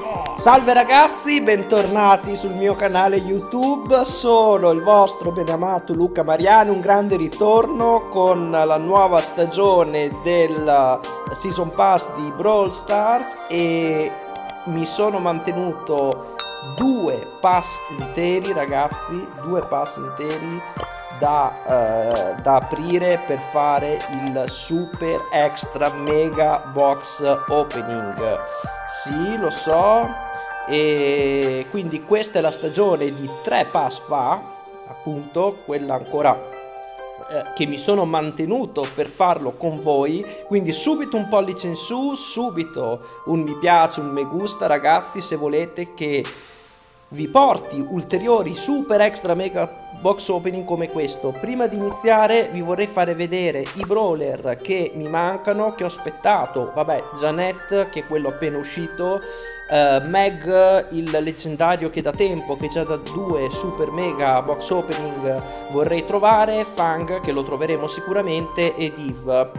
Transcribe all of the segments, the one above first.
Salve ragazzi, bentornati sul mio canale YouTube. Sono il vostro beneamato Luca Mariani, un grande ritorno con la nuova stagione del Season Pass di Brawl Stars e mi sono mantenuto due pass interi ragazzi, due pass interi da aprire per fare il super extra mega box opening. Sì, lo so. E quindi questa è la stagione di 3 pass fa, appunto, quella ancora che mi sono mantenuto per farlo con voi. Quindi subito un pollice in su, subito un mi piace, un me gusta ragazzi, se volete che vi porti ulteriori super extra mega box opening come questo. Prima di iniziare vi vorrei fare vedere i brawler che mi mancano, che ho aspettato. Vabbè, Janet, che è quello appena uscito, Meg, il leggendario che da tempo, che già da 2 super mega box opening vorrei trovare, Fang, che lo troveremo sicuramente, e Div,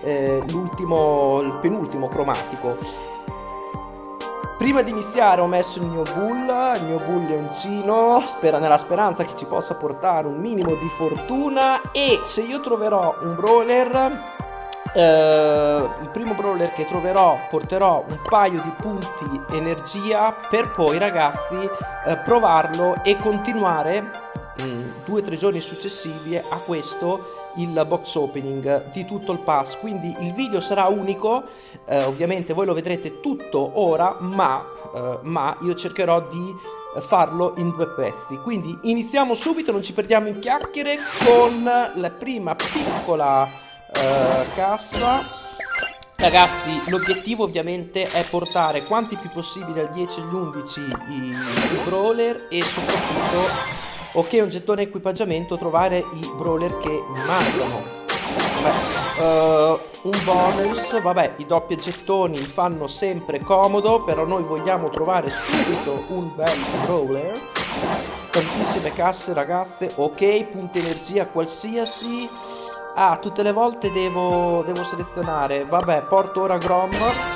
il penultimo cromatico. Prima di iniziare ho messo il mio bull leoncino, nella speranza che ci possa portare un minimo di fortuna, e se io troverò un brawler, il primo brawler che troverò porterò un paio di punti energia per poi ragazzi provarlo e continuare 2 o 3 giorni successivi a questo il box opening di tutto il pass. Quindi il video sarà unico, ovviamente voi lo vedrete tutto ora, ma io cercherò di farlo in 2 pezzi. Quindi iniziamo subito, non ci perdiamo in chiacchiere, con la prima piccola cassa. Ragazzi, l'obiettivo ovviamente è portare quanti più possibile al 10 e agli 11 i brawler, e soprattutto, ok, un gettone equipaggiamento, trovare i brawler che mi mancano. Vabbè, un bonus, vabbè, i doppi gettoni fanno sempre comodo, però noi vogliamo trovare subito un bel brawler. Tantissime casse ragazze, ok, punto energia qualsiasi. Ah, tutte le volte devo selezionare. Vabbè, porto ora Grom,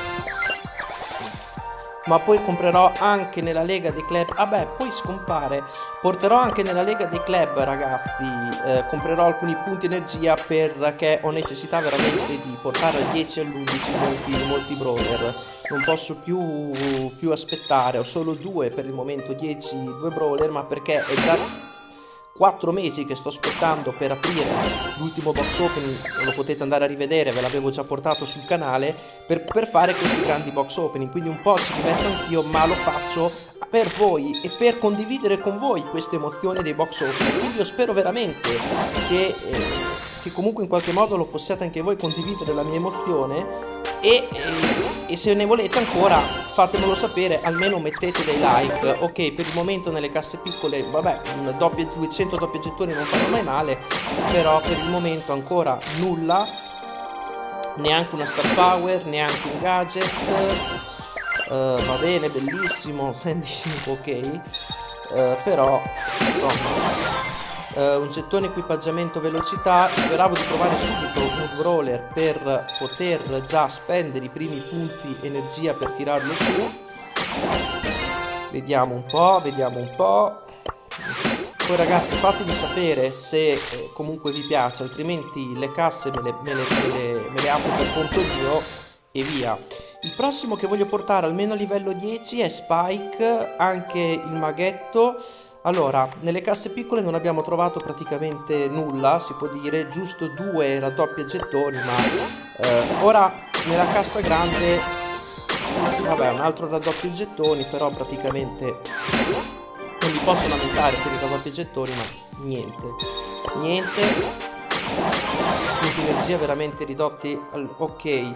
ma poi comprerò anche nella Lega dei Club. Vabbè, poi scompare. Porterò anche nella Lega dei Club ragazzi, comprerò alcuni punti energia perché ho necessità veramente di portare al 10 e all'11 molti brawler. Non posso più aspettare. Ho solo 2 per il momento, 2 brawler, ma perché è già 4 mesi che sto aspettando per aprire l'ultimo box opening. Lo potete andare a rivedere, ve l'avevo già portato sul canale, per fare questi grandi box opening. Quindi un po' ci rimetto anch'io, ma lo faccio per voi e per condividere con voi queste emozioni dei box opening. Quindi io spero veramente che comunque in qualche modo lo possiate anche voi condividere la mia emozione. E se ne volete ancora fatemelo sapere, almeno mettete dei like. Ok, per il momento nelle casse piccole, vabbè, 200 doppi gettoni non fanno mai male, però per il momento ancora nulla, neanche una star power, neanche un gadget. Va bene, bellissimo, Sandy 5, ok, però insomma, un gettone equipaggiamento velocità. Speravo di trovare subito un brawler per poter già spendere i primi punti energia per tirarlo su. Vediamo un po'. Poi ragazzi, fatemi sapere se comunque vi piace, altrimenti le casse me le apro per conto mio e via. Il prossimo che voglio portare almeno a livello 10 è Spike, anche il maghetto. Allora, nelle casse piccole non abbiamo trovato praticamente nulla, si può dire, giusto 2 raddoppie gettoni, ma ora nella cassa grande, vabbè, un altro raddoppio gettoni, però praticamente non mi posso lamentare per i raddoppio gettoni, ma niente, punti energia veramente ridotti, ok.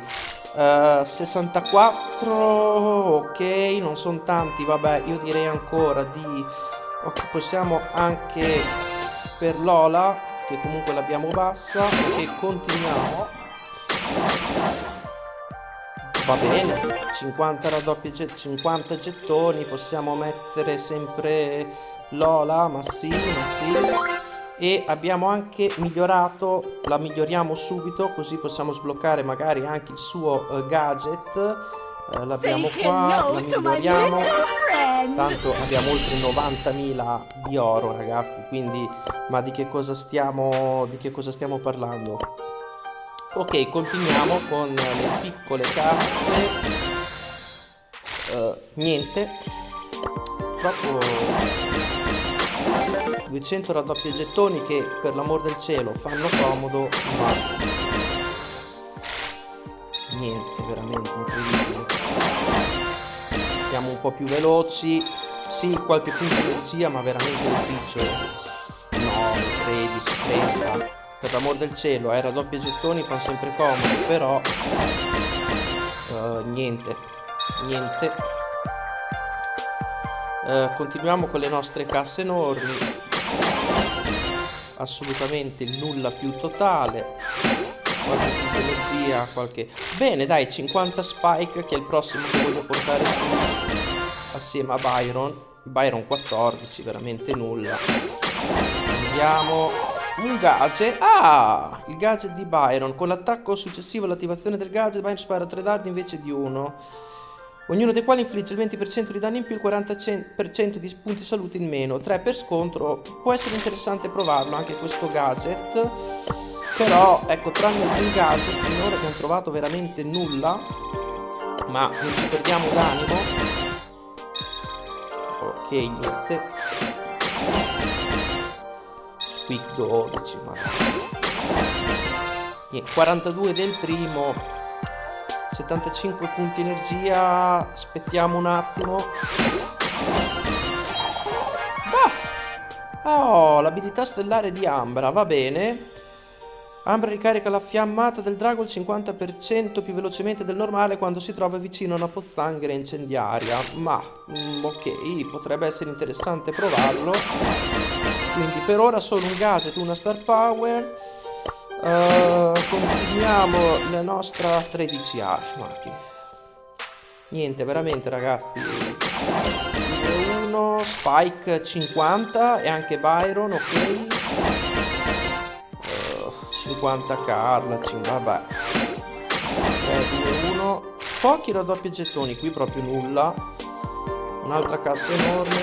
64, ok, non sono tanti, vabbè, io direi ancora di... Ok, possiamo anche per Lola, che comunque l'abbiamo bassa, e continuiamo. Va bene, 50 raddoppie 50 gettoni, possiamo mettere sempre Lola, ma sì. E abbiamo anche migliorato, la miglioriamo subito, così possiamo sbloccare magari anche il suo gadget. L'abbiamo qua, la miglioriamo. Tanto abbiamo oltre 90.000 di oro, ragazzi, quindi ma di che cosa stiamo parlando? Ok, continuiamo con le piccole casse. Niente, proprio 200 raddoppia gettoni che per l'amor del cielo fanno comodo, ma niente, veramente incredibile. Siamo un po' più veloci, sì, qualche punto di energia, ma veramente difficile. 9, 13, 30, per l'amor del cielo, raddoppia gettoni fanno sempre comodo, però niente. Continuiamo con le nostre casse enormi. Assolutamente il nulla più totale. Qualche punto energia, qualche... Bene, dai, 50 spike, che è il prossimo che voglio portare su assieme a Byron 14, veramente nulla. Andiamo. Un gadget. Ah, il gadget di Byron. Con l'attacco successivo all'attivazione del gadget, Byron spara 3 dardi invece di 1, ognuno dei quali infligge il 20% di danno in più e il 40% di punti salute in meno. 3 per scontro. Può essere interessante provarlo anche questo gadget, però ecco, tranne il gadget finora abbiamo trovato veramente nulla, ma non ci perdiamo d'animo. Ok, niente. Squeak 12, ma niente. 42 del primo, 75 punti energia. Aspettiamo un attimo. Oh, l'abilità stellare di Ambra, va bene. Ambra ricarica la fiammata del drago il 50% più velocemente del normale quando si trova vicino a una pozzanghera incendiaria. Ma ok, potrebbe essere interessante provarlo. Quindi per ora solo un gadget, una star power. Continuiamo la nostra 13 arma. Niente, veramente, ragazzi. 1 Spike 50 e anche Byron, ok. 50 Carla, vabbè. 3, 2, 1. Pochi raddoppio gettoni, qui proprio nulla. Un'altra cassa enorme.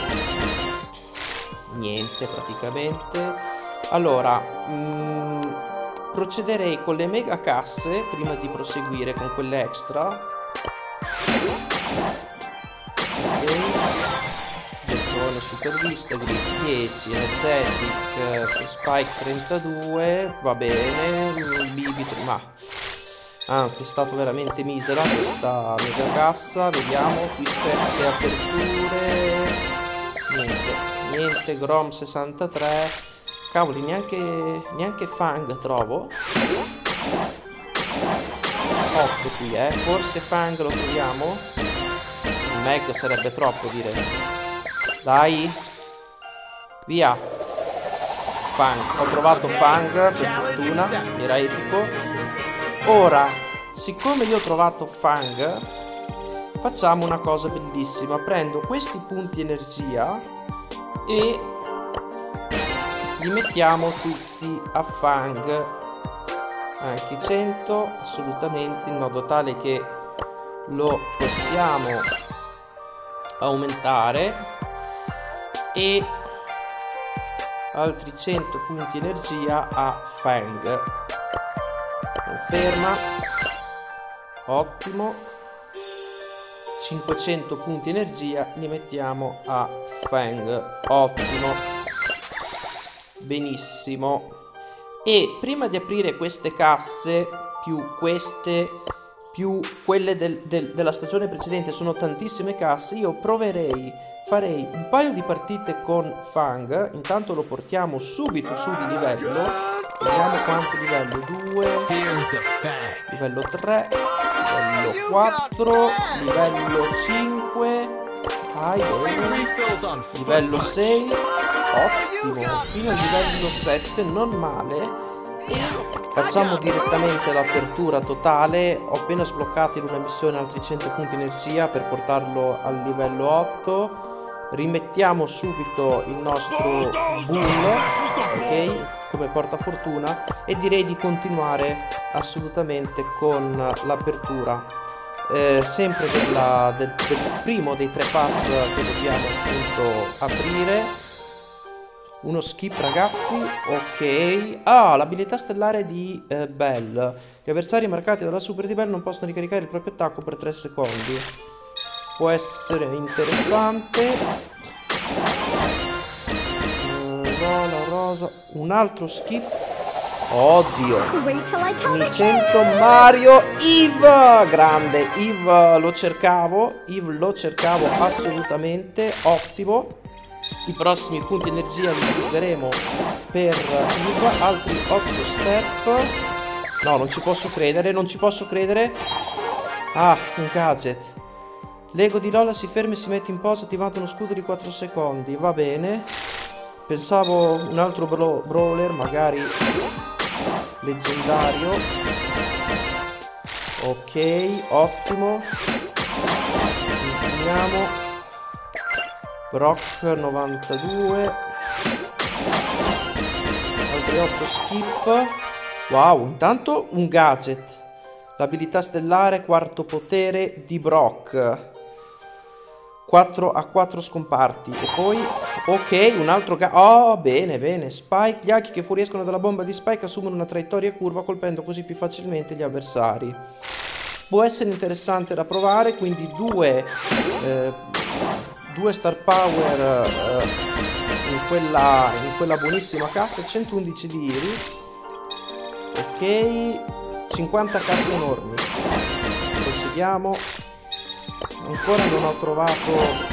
Niente praticamente. Allora, procederei con le mega casse prima di proseguire con quelle extra. Gettone supervista, grip 10, energetic, spike 32, va bene, bibit, ma anzi è stato veramente misera questa mega cassa. Vediamo, qui 7 aperture, niente, Grom 63, cavoli, neanche Fang trovo. 8 qui, forse Fang lo troviamo. Il Meg sarebbe troppo, direi. Dai, via. Fang, ho trovato Fang, per fortuna, era epico. Ora, siccome io ho trovato Fang, facciamo una cosa bellissima. Prendo questi punti energia e li mettiamo tutti a Fang, anche 100 assolutamente, in modo tale che lo possiamo aumentare, e altri 100 punti energia a Fang. Conferma, ottimo. 500 punti energia li mettiamo a Fang, ottimo, benissimo. E prima di aprire queste casse, più queste, più quelle della stagione precedente, sono tantissime casse, io farei un paio di partite con Fang. Intanto lo portiamo subito su di livello. Vediamo quanto livello: 2, livello 3, livello 4, livello 5, livello 6, ottimo, fino al livello 7, non male. Facciamo direttamente l'apertura totale. Ho appena sbloccato in una missione altri 100 punti energia per portarlo al livello 8. Rimettiamo subito il nostro bull, ok, come portafortuna, e direi di continuare assolutamente con l'apertura. sempre del primo dei 3 pass che dobbiamo appunto aprire. Uno skip ragazzi, ok. Ah, l'abilità stellare di Bell. Gli avversari marcati dalla super di Bell non possono ricaricare il proprio attacco per 3 secondi. Può essere interessante. Rola, rosa. Un altro skip. Oddio. Mi sento Mario. Eve. Grande. Eve lo cercavo. Eve lo cercavo assolutamente. Ottimo. I prossimi punti energia li utilizzeremo per Eve. Altri 8 step. No, non ci posso credere. Non ci posso credere. Ah, un gadget. L'ego di Lola si ferma e si mette in posa attivando uno scudo di 4 secondi. Va bene. Pensavo un altro brawler, magari leggendario. Ok, ottimo. Continuiamo. Brock 92. Altri 8 skip. Wow, intanto un gadget. L'abilità stellare, quarto potere di Brock. 4 a 4 scomparti. E poi, ok, un altro oh, bene, bene. Spike, gli archi che fuoriescono dalla bomba di Spike assumono una traiettoria curva, colpendo così più facilmente gli avversari. Può essere interessante da provare, quindi due star power in quella buonissima cassa. 111 di Iris. Ok, 50 casse enormi. Procediamo. Ancora non ho trovato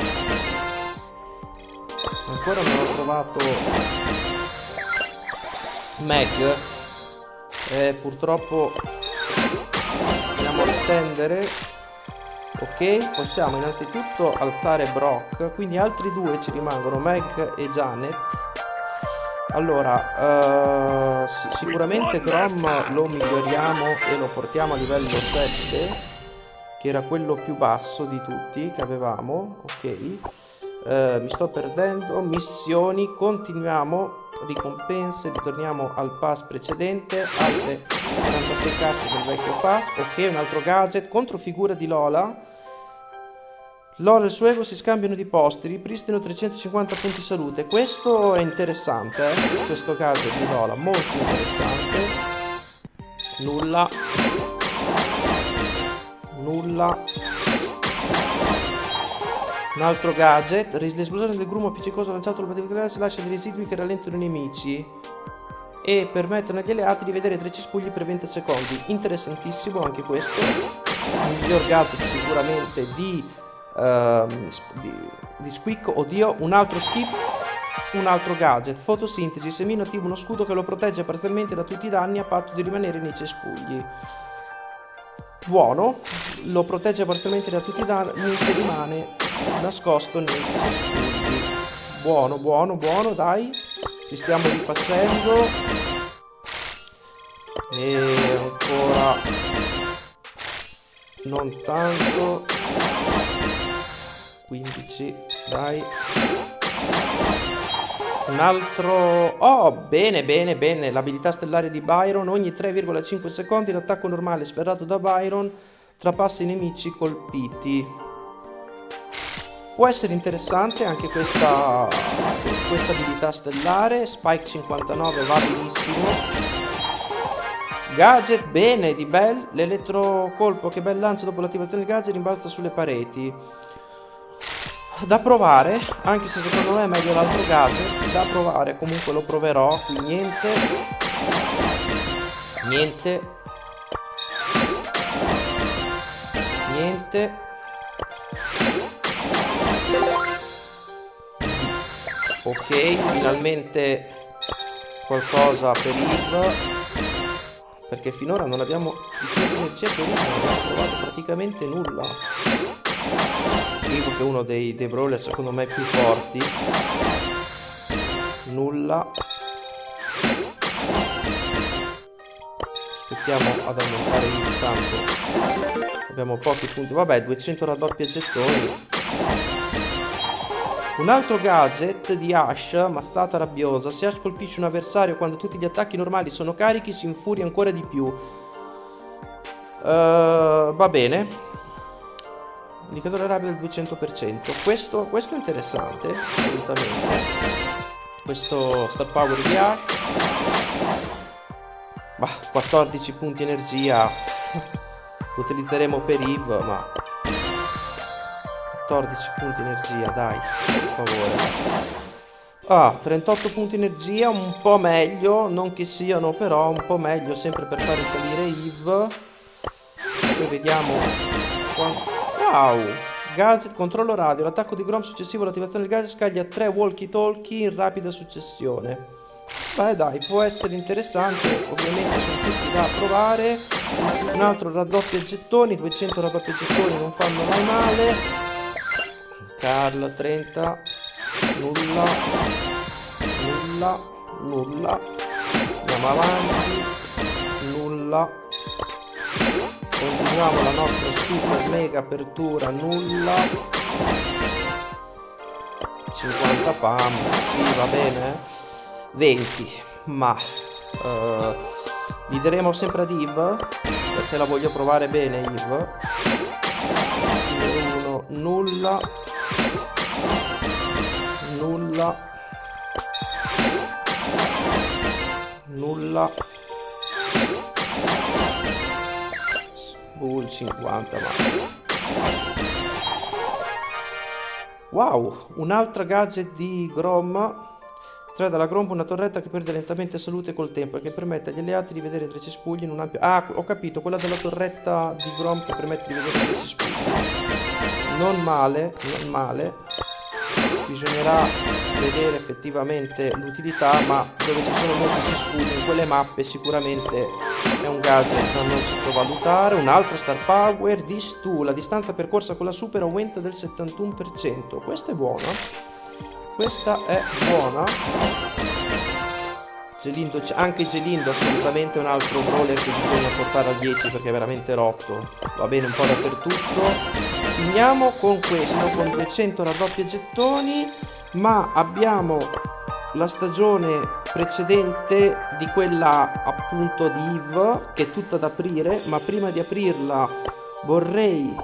Meg. Purtroppo dobbiamo attendere. Ok, possiamo innanzitutto alzare Brock. Quindi altri due ci rimangono, Meg e Janet. Allora, sicuramente Grom lo miglioriamo e lo portiamo a livello 7, che era quello più basso di tutti che avevamo. Ok, mi sto perdendo. Missioni, continuiamo. Ricompense, ritorniamo al pass precedente. Altre 46 casse del vecchio pass. Ok, un altro gadget. Controfigura di Lola. Lola e il suo ego si scambiano di posti. Ripristino 350 punti salute. Questo è interessante, questo gadget di Lola, molto interessante. Nulla. Nulla. Un altro gadget. L'esplosione del grumo appiccicoso lanciato dal batterio si lascia dei residui che rallentano i nemici e permettono agli alleati di vedere 3 cespugli per 20 secondi. Interessantissimo anche questo. Il miglior gadget sicuramente di Squeak. Oddio, un altro skip. Un altro gadget. Fotosintesi. Semino attiva uno scudo che lo protegge parzialmente da tutti i danni a patto di rimanere nei cespugli. Buono, lo protegge parzialmente da tutti i danni se rimane nascosto nei cespugli. Buono, buono, buono, dai. Ci stiamo rifacendo. E ancora non tanto. 15, dai. Un altro. Oh, bene, bene, bene. L'abilità stellare di Byron. Ogni 3,5 secondi l'attacco normale sferrato da Byron trapassa i nemici colpiti. Può essere interessante anche questa abilità stellare. Spike 59 va benissimo. Gadget, bene, di Bell. L'elettrocolpo che Bell lancia dopo l'attivazione del gadget rimbalza sulle pareti. Da provare, anche se secondo me è meglio l'altro gadget. Da provare, comunque lo proverò. Qui niente. Niente. Niente. Ok, finalmente qualcosa per Eve, perché finora non abbiamo i punti energia per Eve, non abbiamo trovato praticamente nulla. Eve che è uno dei brawler secondo me più forti. Nulla. Aspettiamo ad aumentare il tanto. Abbiamo pochi punti. Vabbè, 200 raddoppia gettoni. Un altro gadget di Ash, mazzata rabbiosa. Se Ash colpisce un avversario quando tutti gli attacchi normali sono carichi, si infuria ancora di più. Va bene. indicatore rapido del 200%. Questo è interessante, assolutamente. Questo Star Power mi piace. Ma 14 punti energia lo utilizzeremo per Eve, ma 14 punti energia, dai, per favore. 38 punti energia, un po' meglio, non che siano però un po' meglio, sempre per fare salire Eve. Poi vediamo. Wow! Gadget, controllo radio, l'attacco di Grom successivo all'attivazione del gadget scaglia 3 walkie talkie in rapida successione. Beh dai, può essere interessante, ovviamente sono tutti da provare. Un altro raddoppia gettoni, 200 raddoppia gettoni non fanno mai male. Carl 30, nulla, nulla, nulla. Andiamo avanti, nulla. Continuiamo la nostra super mega apertura, nulla. 50 pam, sì va bene. 20, ma gli daremo sempre ad Eve, perché la voglio provare bene Eve. 1, nulla. Nulla. Nulla. Bull 50 ma... Wow, un'altra gadget di Grom. Estrae dalla Grom una torretta che perde lentamente salute col tempo e che permette agli alleati di vedere tre cespugli in un ampio... Ah, ho capito, quella della torretta di Grom che permette di vedere tre cespugli. Non male, non male. Bisognerà vedere effettivamente l'utilità, ma dove ci sono molti cespugli in quelle mappe sicuramente è un gadget da non sottovalutare. Un'altra Star Power di Stu, la distanza percorsa con la super aumenta del 71%. Questa è buona. Questa è buona. Gelindo, anche Gelindo assolutamente un altro brawler che bisogna portare a 10 perché è veramente rotto. Va bene un po' dappertutto. Finiamo con questo, con 200 raddoppia gettoni, ma abbiamo la stagione precedente di quella appunto di Eve, che è tutta da aprire, ma prima di aprirla vorrei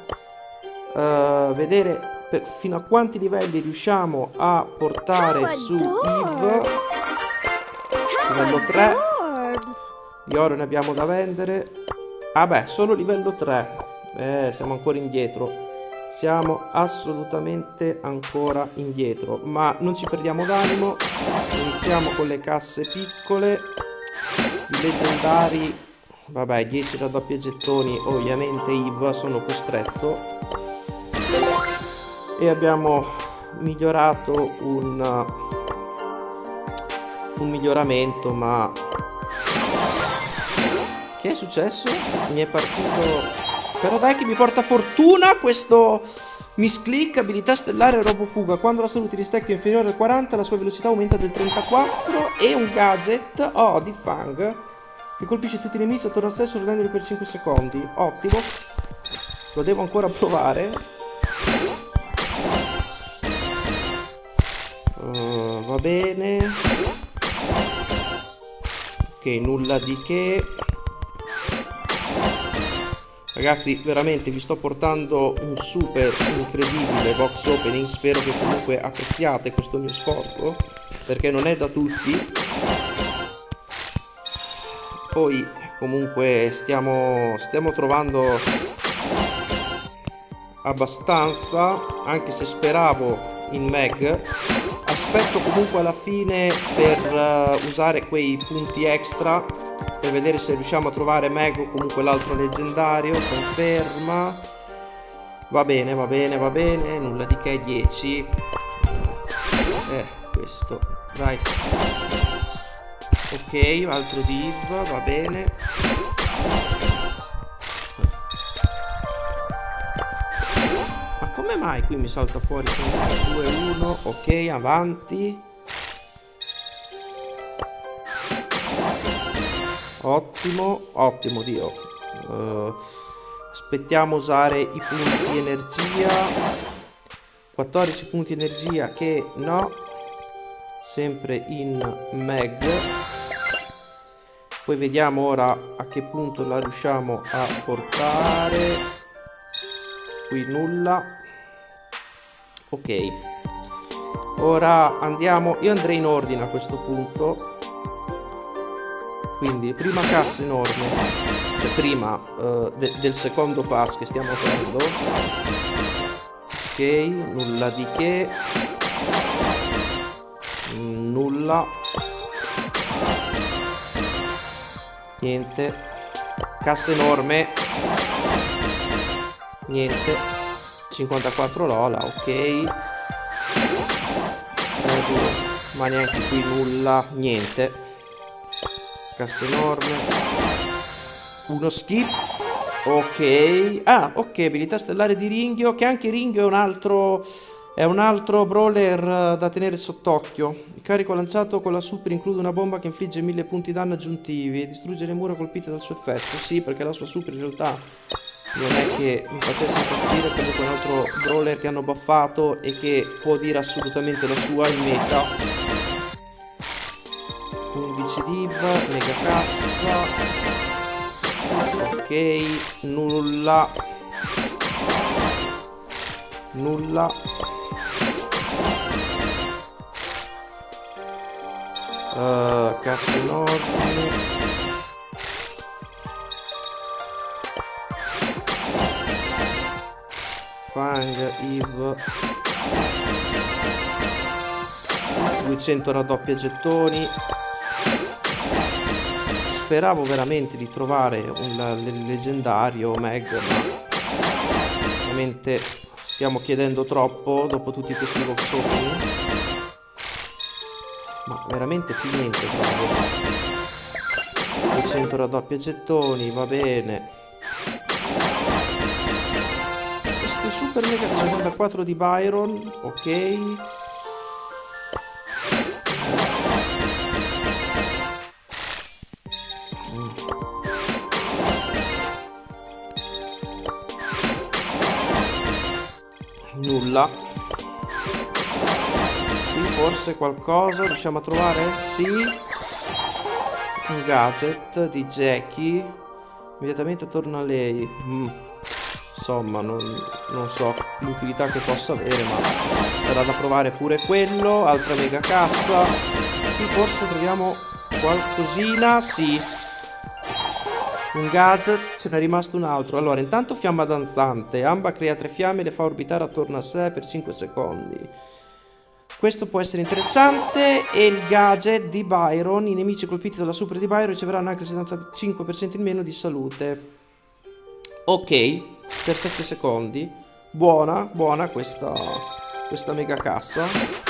vedere fino a quanti livelli riusciamo a portare su Eve. Livello 3. Di oro ne abbiamo da vendere. Ah beh, solo livello 3. Siamo ancora indietro. Siamo assolutamente ancora indietro. Ma non ci perdiamo d'animo. Iniziamo con le casse piccole. I leggendari. Vabbè, 10 raddoppie gettoni. Ovviamente Eve sono costretto. E abbiamo migliorato un miglioramento, ma che è successo? Mi è partito. Però dai che mi porta fortuna questo misclick, abilità stellare robofuga. Quando la salute di Stack è inferiore al 40 la sua velocità aumenta del 34. E un gadget, di Fang, che colpisce tutti i nemici attorno a sé sorprendendoli per 5 secondi. Ottimo. Lo devo ancora provare. Va bene. Ok, nulla di che. Ragazzi, veramente vi sto portando un super incredibile box opening. Spero che comunque apprezziate questo mio sforzo, perché non è da tutti. Poi comunque stiamo trovando abbastanza, anche se speravo in Meg. Aspetto comunque alla fine per usare quei punti extra per vedere se riusciamo a trovare Meg o comunque l'altro leggendario. Conferma. Va bene, va bene, va bene. Nulla di che, 10. Questo. Dai. Ok, altro div, va bene. Ma come mai qui mi salta fuori 2-1? Ok, avanti. Ottimo, ottimo, Dio. Aspettiamo usare i punti energia. 14 punti energia che no. Sempre in Meg. Poi vediamo ora a che punto la riusciamo a portare. Qui nulla. Ok. Ora andiamo. Io andrei in ordine a questo punto. Quindi prima cassa enorme. Cioè prima del secondo pass che stiamo aprendo. Ok, nulla di che. Nulla. Niente. Cassa enorme. Niente. 54 Lola, ok. Ma neanche qui nulla. Niente. Cassa enorme. Uno skip. Ok. Ah, ok, abilità stellare di Ringhio. Che anche Ringhio è un altro brawler da tenere sott'occhio. Il carico lanciato con la super include una bomba che infligge 1000 punti danno aggiuntivi e distrugge le mura colpite dal suo effetto. Sì, perché la sua super in realtà non è che mi facesse impazzire, comunque è un altro brawler che hanno buffato e che può dire assolutamente la sua in meta. 11 div, mega cassa. Ok, nulla. Nulla. Cassa enorme. Fang, Eve. 200 raddoppia gettoni. Speravo veramente di trovare un leggendario Meg, ma ovviamente stiamo chiedendo troppo dopo tutti questi box opening. Ma veramente più niente proprio. 200 raddoppia gettoni, va bene. Questo è super mega 54 di Byron, ok. Nulla. Qui forse qualcosa riusciamo a trovare? Sì. Un gadget di Jackie. Immediatamente attorno a lei. Insomma, non so l'utilità che possa avere, ma sarà da provare pure quello. Altra mega cassa. Qui forse troviamo qualcosina. Sì. Un gadget, ce n'è rimasto un altro. Allora, intanto fiamma danzante. Amba crea 3 fiamme e le fa orbitare attorno a sé per 5 secondi. Questo può essere interessante. E il gadget di Byron. I nemici colpiti dalla super di Byron riceveranno anche il 75% in meno di salute. Ok, per 7 secondi. Buona questa mega cassa.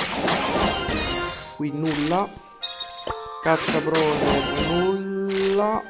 Qui nulla. Cassa brawler nulla.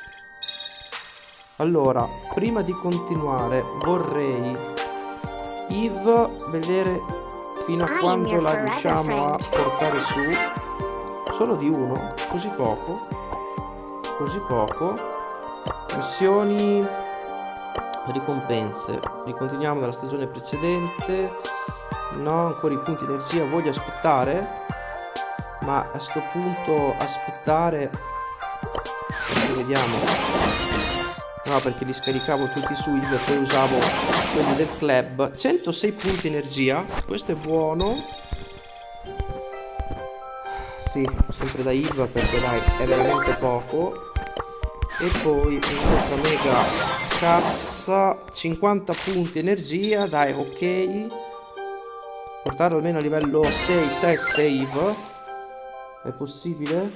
Allora, prima di continuare vorrei Eve vedere fino a quando la riusciamo a portare su. Solo di uno, così poco. Così poco. Missioni, ricompense. Ricontinuiamo dalla stagione precedente. No, ancora i punti energia, voglio aspettare. Ma a sto punto aspettare. Adesso vediamo. No, perché li scaricavo tutti su Eve e poi usavo quelli del club. 106 punti energia, questo è buono. Sì, sempre da Eve perché dai, è veramente poco. E poi un'altra mega cassa, 50 punti energia, dai, ok. Portarlo almeno a livello 6-7 Eve. È possibile?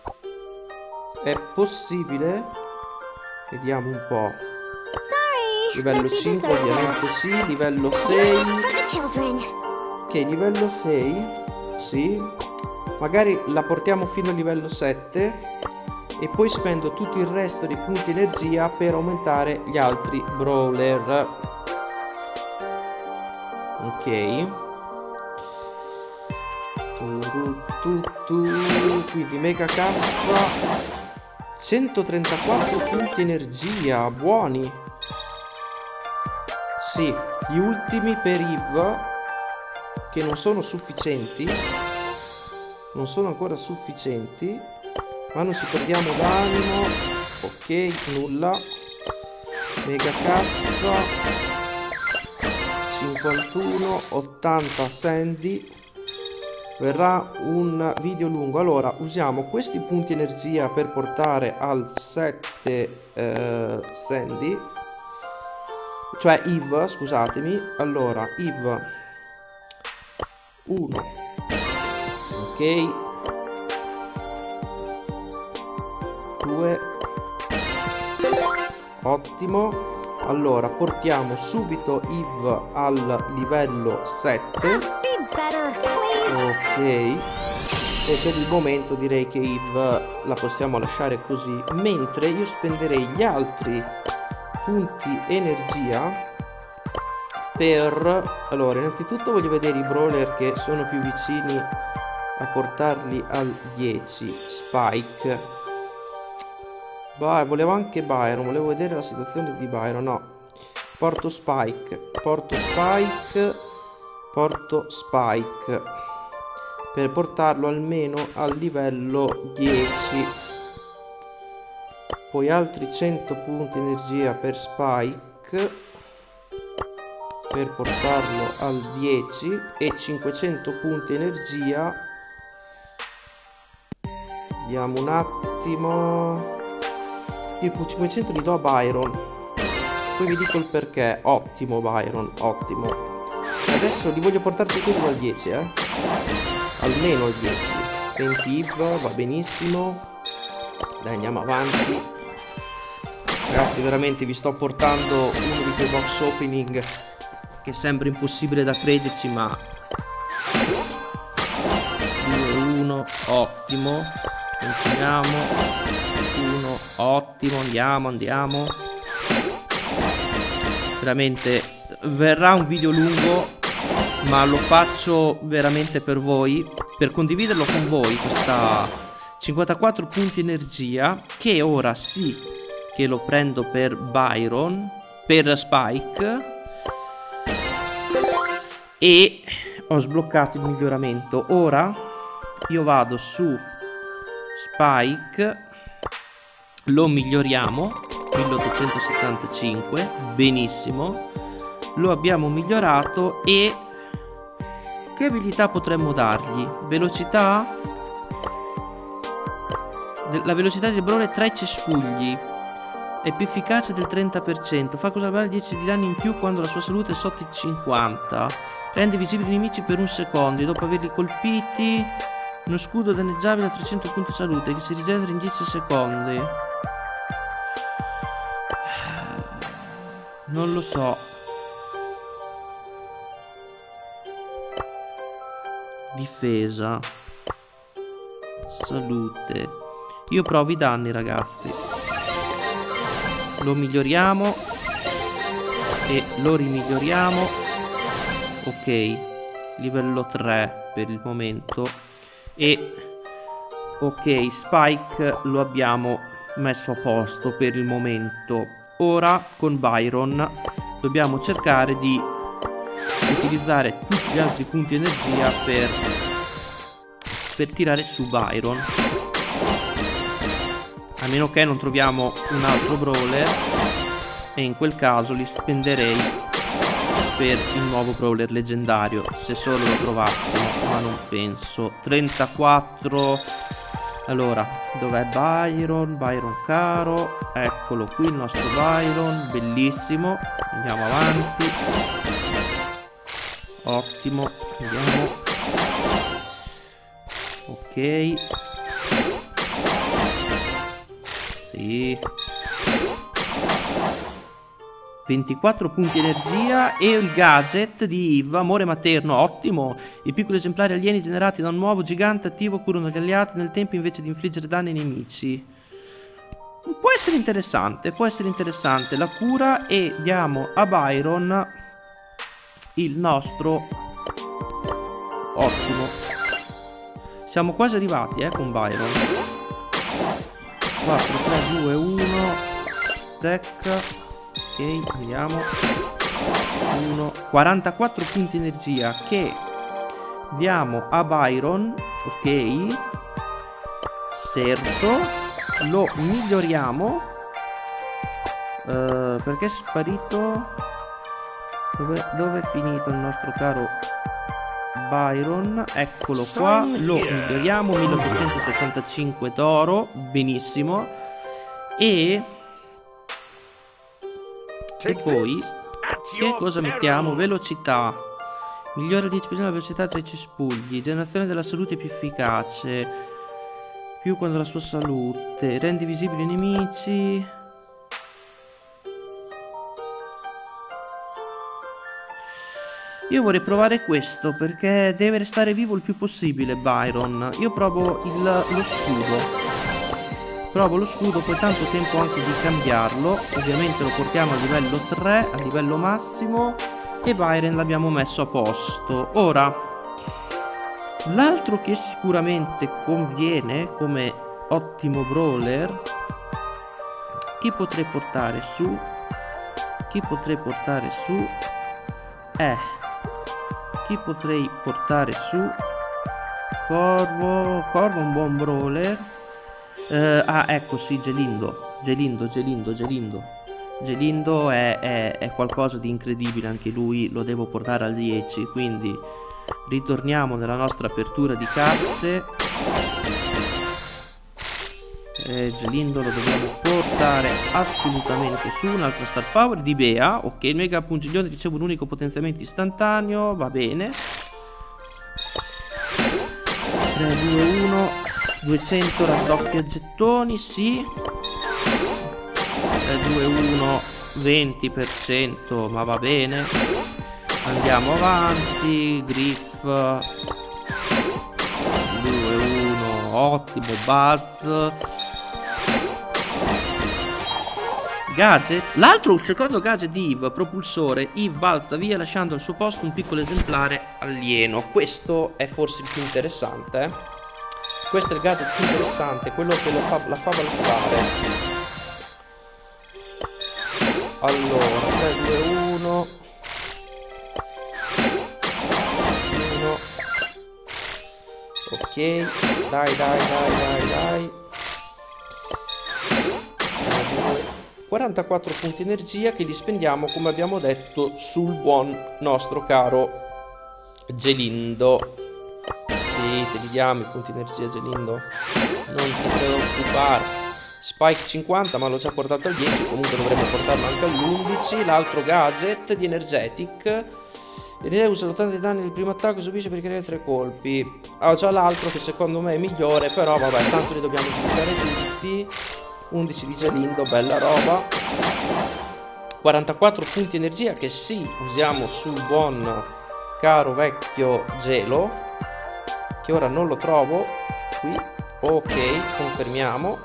È possibile? Vediamo un po'. Livello 5 ovviamente sì. Livello 6. Ok, livello 6. Sì. Magari la portiamo fino a livello 7. E poi spendo tutto il resto dei punti energia per aumentare gli altri brawler. Ok. Quindi mega cassa. 134 punti energia, buoni. Sì, gli ultimi per Eve, che non sono sufficienti. Non sono ancora sufficienti. Ma non ci perdiamo d'animo. Ok, nulla. Mega cassa. 51, 80 Sandy. Verrà un video lungo. Allora, usiamo questi punti energia per portare al 7 Sandy, cioè Eve, scusatemi. Allora, Eve 1, ok, 2, ottimo. Allora, portiamo subito Eve al livello 7. Ok, e per il momento direi che Eve la possiamo lasciare così, mentre io spenderei gli altri punti energia per... Allora, innanzitutto voglio vedere i brawler che sono più vicini a portarli al 10. Spike. Volevo anche Byron, volevo vedere la situazione di Byron, no. Porto Spike, per portarlo almeno al livello 10. Poi altri 100 punti energia per Spike per portarlo al 10 e 500 punti energia. Vediamo un attimo. Io 500 li do a Byron, poi vi dico il perché. Ottimo Byron, ottimo. Adesso li voglio portare tutti al 10, almeno al 10. 20 Eve, va benissimo. Dai, andiamo avanti. Ragazzi, veramente vi sto portando uno di quei box opening che sembra impossibile da crederci, ma 2-1, ottimo. Continuiamo. 1, ottimo, andiamo. Veramente verrà un video lungo, ma lo faccio veramente per voi, per condividerlo con voi, questa 54 punti energia, che ora sì che lo prendo per Byron, per Spike, e ho sbloccato il miglioramento. Ora io vado su Spike, lo miglioriamo, 1875, benissimo, lo abbiamo migliorato. E che abilità potremmo dargli? Velocità? La velocità del brawler tra i cespugli è più efficace del 30%, fa causare 10 di danni in più quando la sua salute è sotto i 50, rende visibili i nemici per un secondo e dopo averli colpiti uno scudo danneggiabile a 300 punti salute che si rigenera in 10 secondi. Non lo so. Difesa, salute. Io provo i danni, ragazzi. Lo miglioriamo e lo rimiglioriamo. Ok, livello 3 per il momento. E ok, Spike lo abbiamo messo a posto per il momento. Ora con Byron dobbiamo cercare di utilizzare tutti gli altri punti energia per tirare su Byron, a meno che non troviamo un altro brawler, e in quel caso li spenderei per il nuovo brawler leggendario, se solo lo trovassimo, ma non penso. 34. Allora, dov'è Byron? Byron caro, eccolo qui il nostro Byron, bellissimo. Andiamo avanti. Ottimo, andiamo. Ok. Sì. 24 punti energia e il gadget di Eve, amore materno, ottimo. I piccoli esemplari alieni generati da un nuovo gigante attivo curano gli alleati nel tempo invece di infliggere danni ai nemici. Può essere interessante, la cura. E diamo a Byron il nostro. Ottimo. Siamo quasi arrivati con Byron. 4, 3, 2, 1. Stack. Ok, vediamo. 1, 44 punti energia che diamo a Byron. Ok. Certo. Lo miglioriamo. Perché è sparito? Dove è finito il nostro caro Byron? Eccolo qua, lo miglioriamo, 1875 d'oro, benissimo. E poi che cosa mettiamo? Velocità, migliora il 10% la velocità tra i cespugli, generazione della salute più efficace, più quando la sua salute, rende visibili i nemici. Io vorrei provare questo perché deve restare vivo il più possibile Byron. Io provo lo scudo. Provo lo scudo, poi tanto tempo anche di cambiarlo. Ovviamente lo portiamo a livello 3, a livello massimo. E Byron l'abbiamo messo a posto. Ora, l'altro che sicuramente conviene come ottimo brawler, chi potrei portare su? Chi potrei portare su? Chi potrei portare su? Corvo è un buon brawler. Ecco sì, Gelindo è qualcosa di incredibile, anche lui lo devo portare al 10. Quindi ritorniamo nella nostra apertura di casse. Gelindo lo dobbiamo portare assolutamente su. Un'altra star power di Bea. Ok, il mega pungiglione riceve un unico potenziamento istantaneo. Va bene. 3, 2, 1. 200 raddoppia gettoni. Sì. 3, 2, 1. 20%. Ma va bene. Andiamo avanti. Griff. 2, 1. Ottimo. Buzz. Gadget. L'altro, il secondo gadget di Eve, propulsore. Eve balza via lasciando al suo posto un piccolo esemplare alieno. Questo è forse il più interessante. Questo è il gadget più interessante, quello che la fa balzare. Allora, 3, 2, 1. 1. Ok. Dai. 44 punti energia che li spendiamo, come abbiamo detto, sul buon nostro caro Gelindo. Sì, te li diamo i punti energia, Gelindo, non ti preoccupare. Spike 50, ma l'ho già portato al 10, comunque dovremmo portarlo anche all'11. L'altro gadget di Energetic. Usa l'80 di danni del primo attacco, subisce per creare 3 colpi. Ho già l'altro che secondo me è migliore, però vabbè, tanto li dobbiamo sbucare tutti. 11 di Gelindo, bella roba. 44 punti energia che sì, usiamo sul buon caro vecchio Gelo, che ora non lo trovo qui. Ok, confermiamo.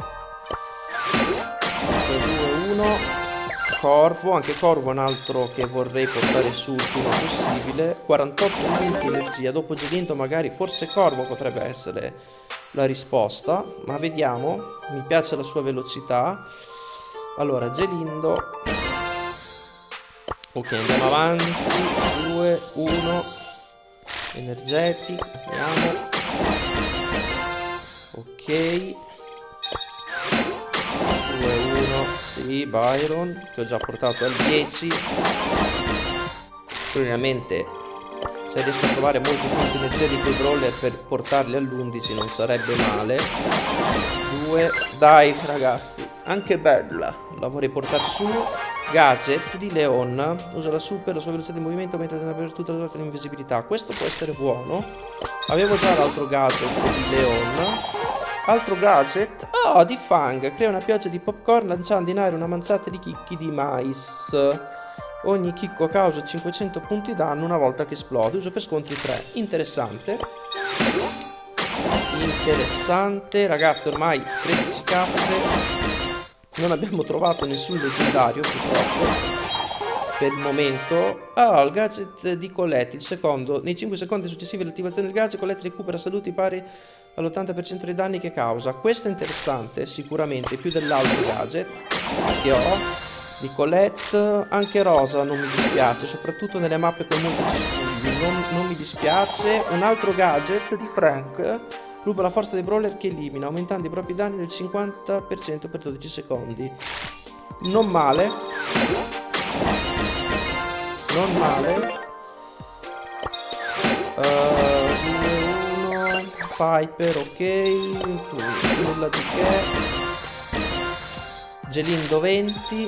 3, 2, 1. Corvo, anche Corvo è un altro che vorrei portare su il prima possibile. 48 punti energia, dopo Gelindo magari forse Corvo potrebbe essere la risposta, ma vediamo. Mi piace la sua velocità. Allora, Gelindo. Ok, andiamo avanti. 2, 1. Energetic, andiamo. Ok. 2, 1. Sì, Byron, che ho già portato al 10. Probabilmente, se riesco a trovare molti punti energia di quei brawler per portarli all'11 non sarebbe male. 2. Dai ragazzi, anche bella, la vorrei portare su. Gadget di Leon. Usa la super, la sua velocità di movimento aumenta per tutta la l'invisibilità. Questo può essere buono. Avevo già l'altro gadget di Leon. Altro gadget. Oh, di Fang. Crea una pioggia di popcorn lanciando in aria una manciata di chicchi di mais. Ogni chicco causa 500 punti danno una volta che esplode. Uso per scontri 3. Interessante. Interessante. Ragazzi, ormai 13 casse. Non abbiamo trovato nessun leggendario purtroppo per il momento. Il gadget di Colette. Il secondo. Nei 5 secondi successivi all'attivazione del gadget Colette recupera saluti pari all'80% dei danni che causa. Questo è interessante sicuramente, più dell'altro gadget che ho di Colette. Anche Rosa non mi dispiace, soprattutto nelle mappe con molti cespugli, non mi dispiace. Un altro gadget di Frank. Ruba la forza dei brawler che elimina, aumentando i propri danni del 50% per 12 secondi. Non male. non male. 2-1, Piper, ok, nulla di che. Gelindo 20,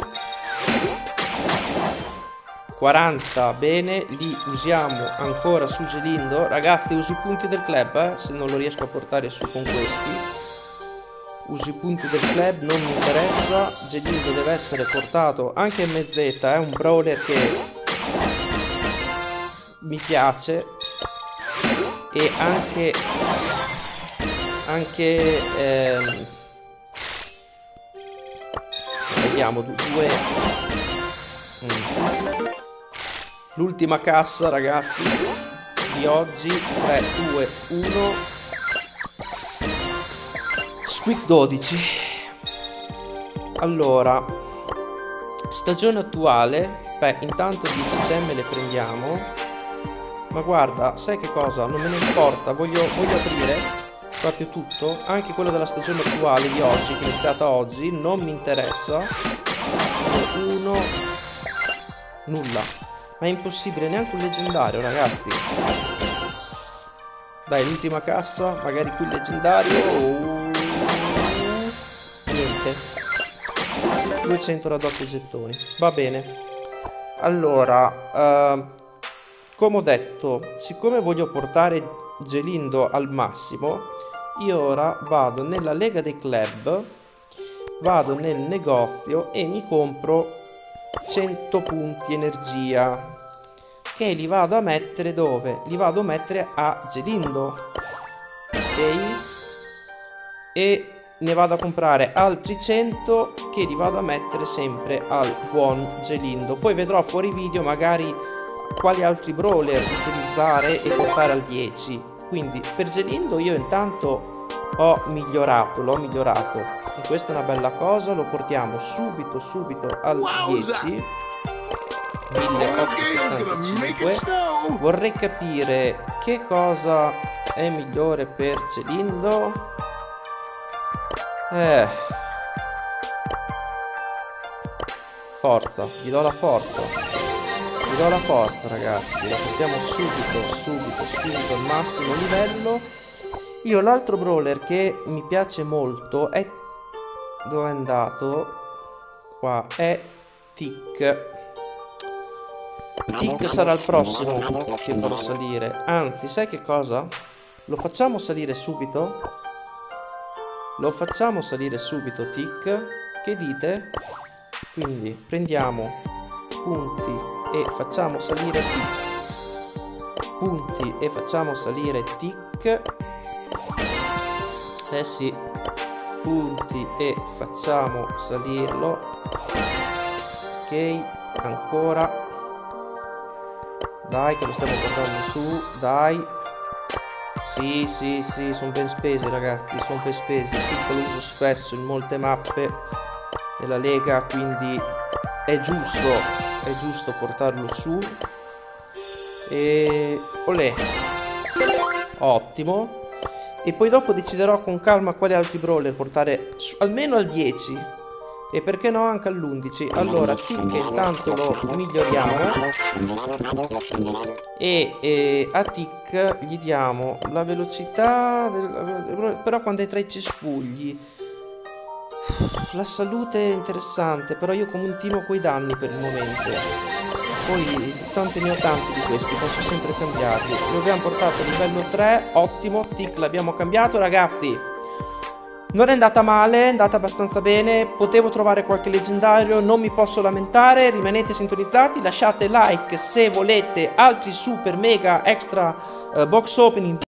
40, bene, li usiamo ancora su Gelindo. Ragazzi, uso i punti del club, se non lo riesco a portare su con questi. Uso i punti del club, non mi interessa. Gelindo deve essere portato anche in mezzetta, è un brawler che mi piace. E anche vediamo due. L'ultima cassa, ragazzi, di oggi. 3, 2, 1. Squeak 12. Allora, stagione attuale. Beh, intanto 10 gemme le prendiamo. Ma guarda, sai che cosa? Non me ne importa, voglio aprire proprio tutto, anche quello della stagione attuale di oggi, che è iniziata oggi, non mi interessa. 1, nulla. Ma è impossibile, neanche un leggendario, ragazzi. Dai, l'ultima cassa, magari qui il leggendario. Niente. 200 raddoppio gettoni, va bene. Allora, come ho detto, siccome voglio portare Gelindo al massimo, io ora vado nella lega dei club, vado nel negozio e mi compro 100 punti energia, che li vado a mettere dove? Li vado a mettere a Gelindo, ok? E ne vado a comprare altri 100 che li vado a mettere sempre al buon Gelindo. Poi vedrò fuori video magari quali altri brawler utilizzare e portare al 10. Quindi per Gelindo io intanto l'ho migliorato e questa è una bella cosa, lo portiamo subito al 10. 1875. Vorrei capire che cosa è migliore per Gelindo. Forza, gli do la forza. Gli do la forza, ragazzi. La portiamo subito al massimo livello. Io l'altro brawler che mi piace molto è... dove è andato? Qua è Tick. Tick sarà il prossimo che farò salire. Anzi, sai che cosa? Lo facciamo salire subito? Lo facciamo salire subito Tick. Che dite? Quindi prendiamo punti e facciamo salire Tick. Punti e facciamo salire Tick. Eh sì, punti e facciamo salirlo. Ok, ancora. Dai che lo stiamo portando su, dai. Sì, sono ben spesi, ragazzi, sono ben spesi. Tick lo uso spesso in molte mappe della Lega, quindi è giusto portarlo su. E olè, ottimo. E poi dopo deciderò con calma quali altri brawler portare almeno al 10 e perché no anche all'11. Allora Tick intanto lo miglioriamo e a Tick gli diamo la velocità però quando è tra i cespugli. La salute è interessante, però io continuo coi danni per il momento. Poi tanti ne ho tanti di questi, posso sempre cambiarli. Lo abbiamo portato a livello 3, ottimo. Tick l'abbiamo cambiato, ragazzi. Non è andata male, è andata abbastanza bene. Potevo trovare qualche leggendario, non mi posso lamentare. Rimanete sintonizzati, lasciate like se volete altri super mega extra box opening